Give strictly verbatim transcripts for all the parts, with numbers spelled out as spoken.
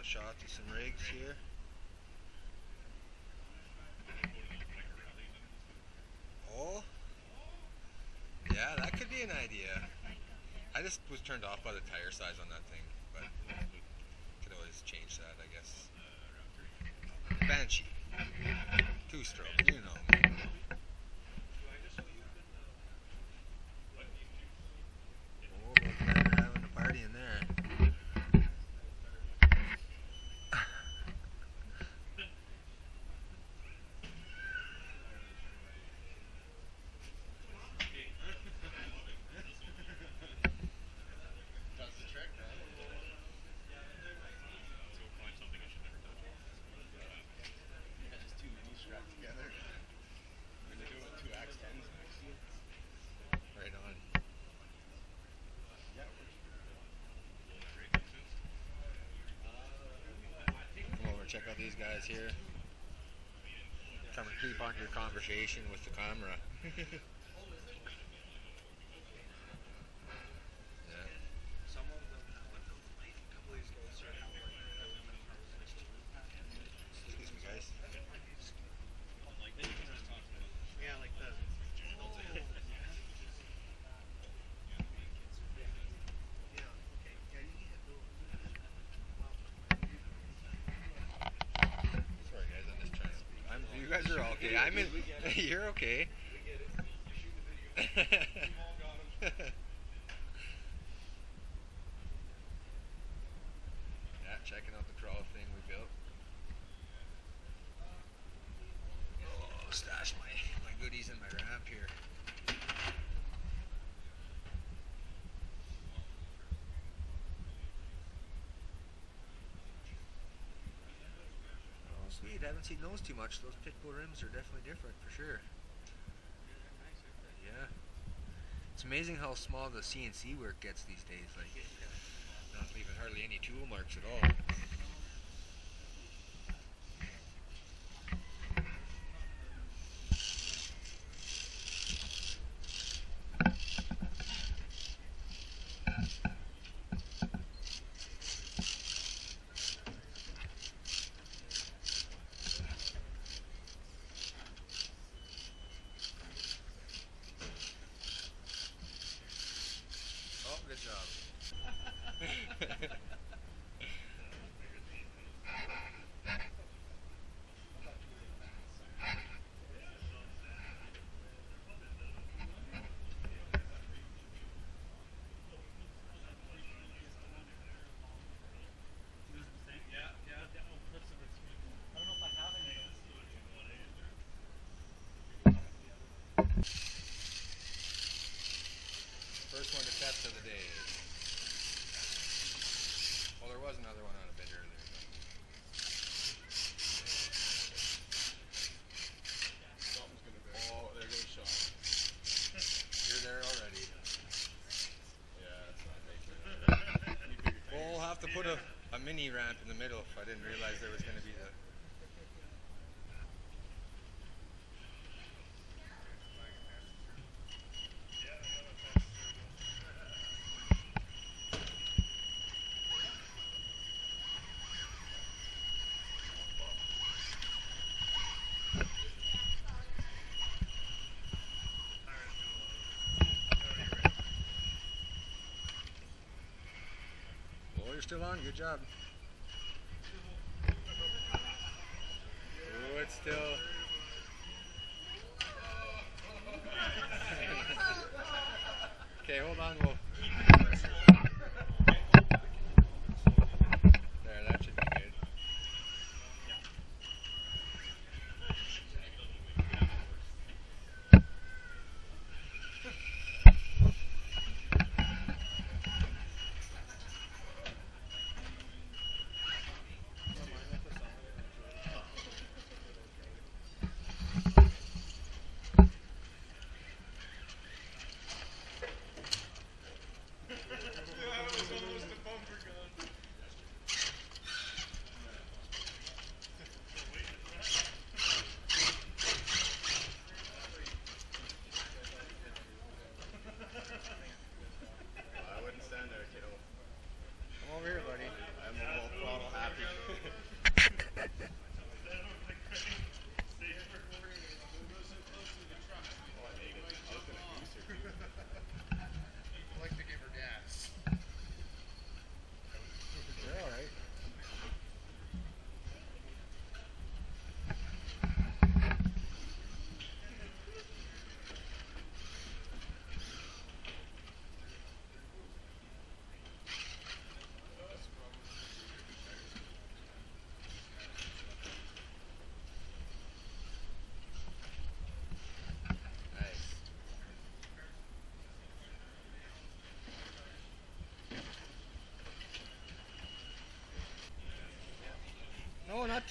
shots of some rigs here. Oh, yeah, that could be an idea. I just was turned off by the tire size on that thing, but could always change that, I guess. Banshee, two-stroke, you know me. Oh, both guys are having a party in there. Check out these guys here. Come and keep on your conversation with the camera. Yeah. Some of them, a couple of these guys are having excuse me, guys. Yeah, like that. You guys are okay. I'm in. You're okay. Yeah, checking out the crawl thing we built. Oh, stash my my goodies in my ramp here. Sweet, I haven't seen those too much. Those Pitbull rims are definitely different for sure. Yeah. It's amazing how small the C N C work gets these days. Like, not leaving hardly any tool marks at all. Good job. First one to test of the day. Well, there was another one on a bit earlier. Something's gonna be. Oh, there goes Sean. You're there already. Yeah, it's not making it. Well, we'll have to put a, a mini ramp in the middle. I didn't realize there was going to be the. You're still on, good job. Oh, it's still. Okay, hold on, we'll. There, that should be good.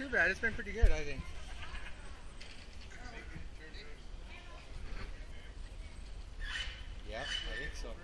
too bad. It's been pretty good, I think. Yeah, I think so.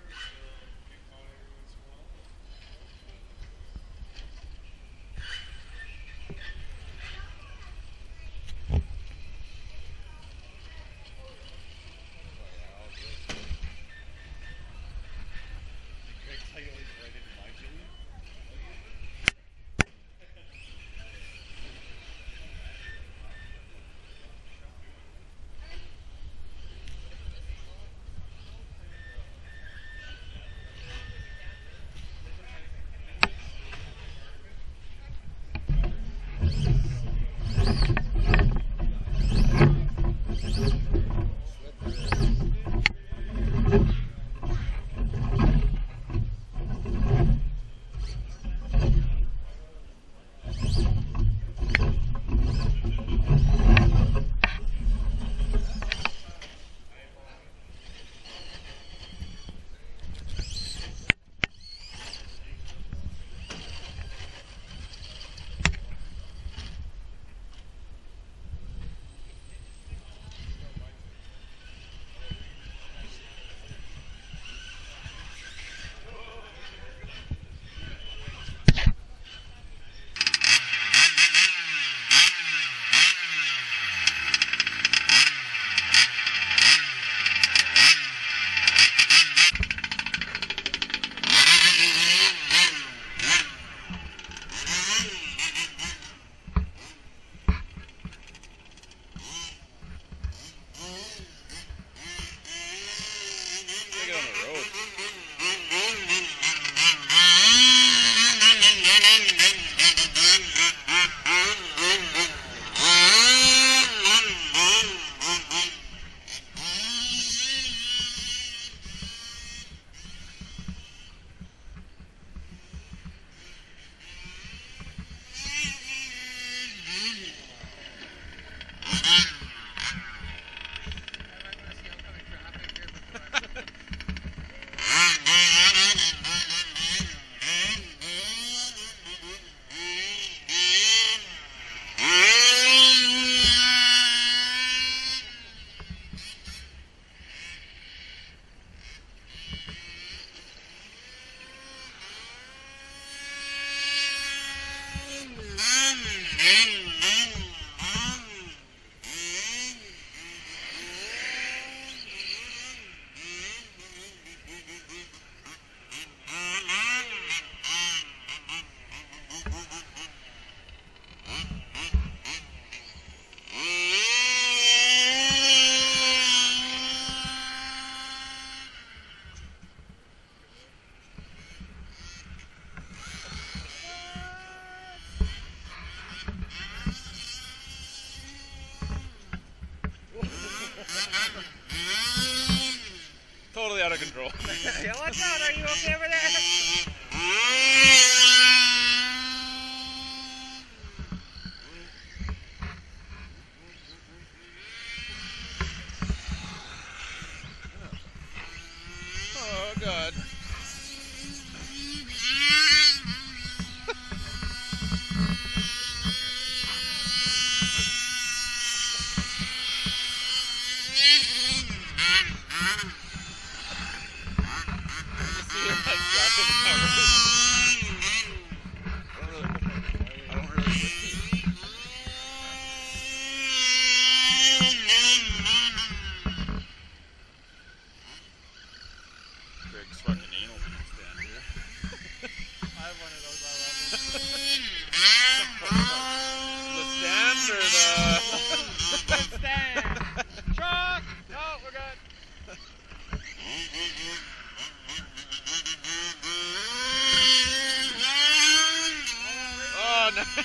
Totally out of control. Yeah, what's out? Are you okay over there? Oh, God. Greg's fucking anal beats down here. I have one of those I love The stand or the... them. Stand! Truck! No, we're good. Oh, nice.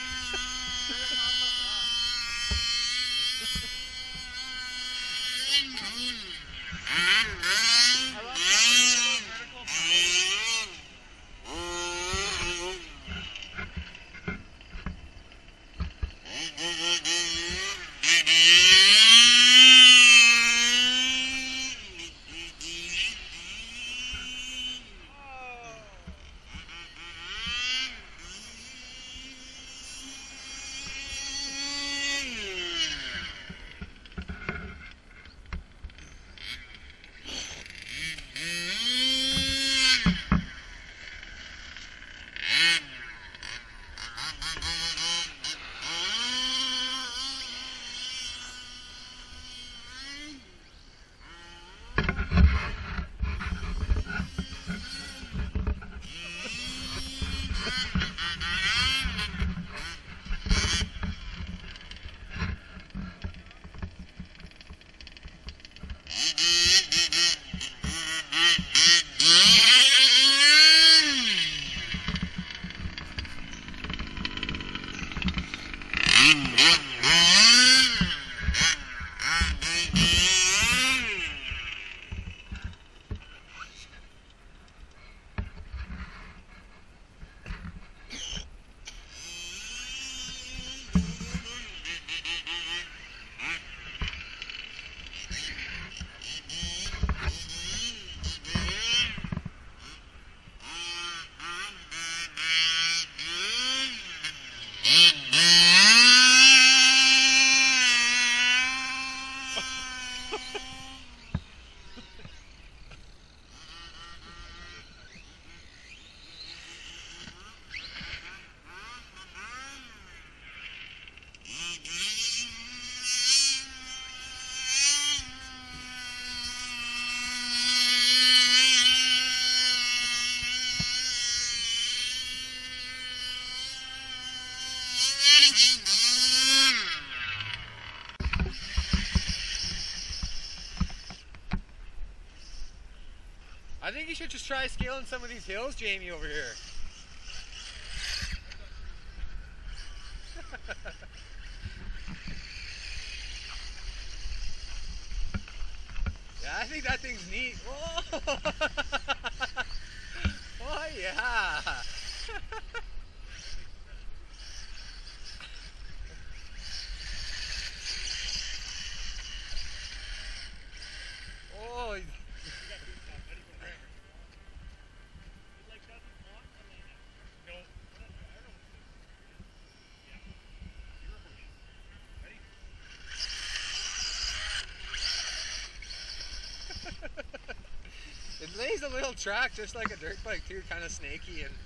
I think you should just try scaling some of these hills, Jamie, over here. Yeah, I think that thing's neat. Whoa! Oh, yeah! Oh! It lays a little track just like a dirt bike too, kind of snaky and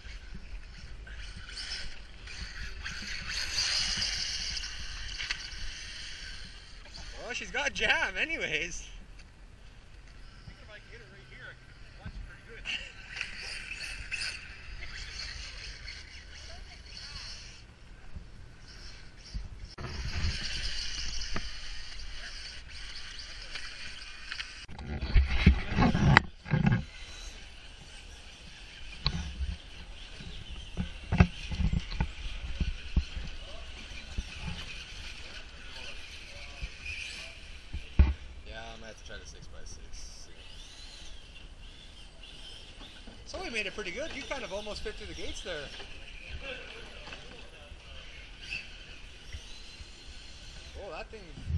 well, she's got jam anyways. If I can get it right here, I can watch it pretty good. To try the six by six. So we made it pretty good. You kind of almost fit through the gates there. Oh, that thing